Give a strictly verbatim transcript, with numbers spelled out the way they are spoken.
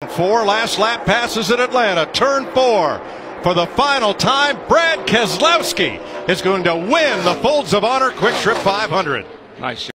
Four last lap passes in Atlanta. Turn four. For the final time, Brad Keselowski is going to win the Folds of Honor Quick Trip five hundred. Nice.